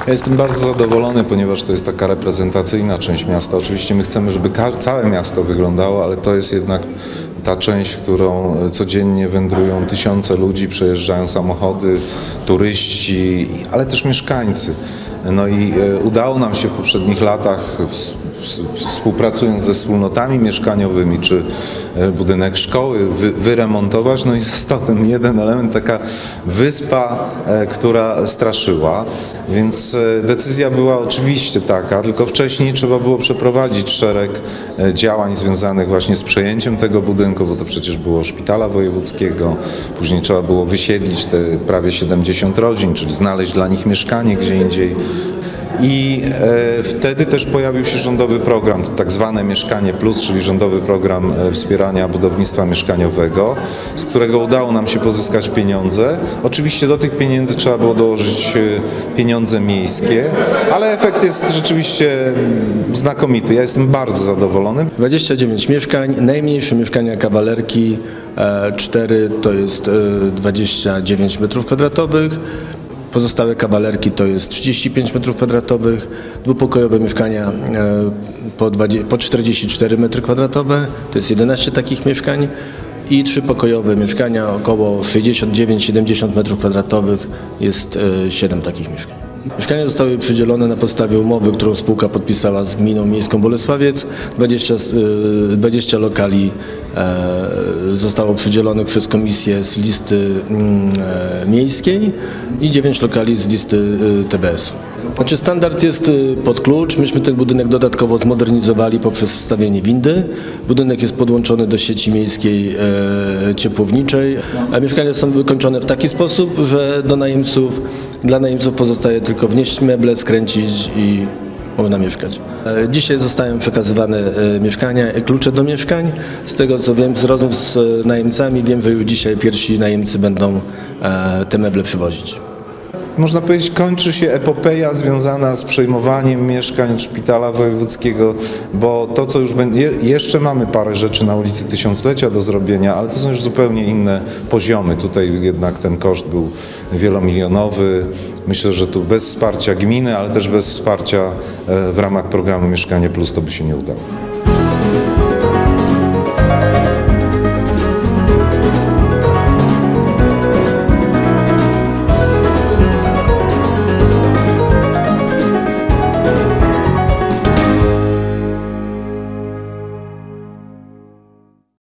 Ja jestem bardzo zadowolony, ponieważ to jest taka reprezentacyjna część miasta. Oczywiście my chcemy, żeby całe miasto wyglądało, ale to jest jednak ta część, w którą codziennie wędrują tysiące ludzi, przejeżdżają samochody, turyści, ale też mieszkańcy. No i udało nam się w poprzednich latach, współpracując ze wspólnotami mieszkaniowymi, czy budynek szkoły wyremontować, no i został ten jeden element, taka wyspa, która straszyła, więc decyzja była oczywiście taka, tylko wcześniej trzeba było przeprowadzić szereg działań związanych właśnie z przejęciem tego budynku, bo to przecież było szpitala wojewódzkiego, później trzeba było wysiedlić te prawie 70 rodzin, czyli znaleźć dla nich mieszkanie gdzie indziej. I wtedy też pojawił się rządowy program, to tak zwane Mieszkanie Plus, czyli rządowy program wspierania budownictwa mieszkaniowego, z którego udało nam się pozyskać pieniądze. Oczywiście do tych pieniędzy trzeba było dołożyć pieniądze miejskie, ale efekt jest rzeczywiście znakomity. Ja jestem bardzo zadowolony. 29 mieszkań, najmniejsze mieszkania kawalerki 4 to jest 29 m². Pozostałe kawalerki to jest 35 m², dwupokojowe mieszkania po 44 m², to jest 11 takich mieszkań i trzypokojowe mieszkania około 69-70 m² jest 7 takich mieszkań. Mieszkania zostały przydzielone na podstawie umowy, którą spółka podpisała z Gminą Miejską Bolesławiec. 20 lokali zostało przydzielonych przez komisję z listy miejskiej i 9 lokali z listy TBS-u. Znaczy standard jest pod klucz. Myśmy ten budynek dodatkowo zmodernizowali poprzez wstawienie windy. Budynek jest podłączony do sieci miejskiej ciepłowniczej. A mieszkania są wykończone w taki sposób, że dla najemców pozostaje tylko wnieść meble, skręcić i można mieszkać. Dzisiaj zostają przekazywane mieszkania, klucze do mieszkań. Z tego co wiem z rozmów z najemcami, wiem, że już dzisiaj pierwsi najemcy będą te meble przywozić. Można powiedzieć, kończy się epopeja związana z przejmowaniem mieszkań od szpitala wojewódzkiego, bo to, co już będzie, jeszcze mamy parę rzeczy na ulicy Tysiąclecia do zrobienia, ale to są już zupełnie inne poziomy. Tutaj jednak ten koszt był wielomilionowy. Myślę, że tu bez wsparcia gminy, ale też bez wsparcia w ramach programu Mieszkanie Plus to by się nie udało.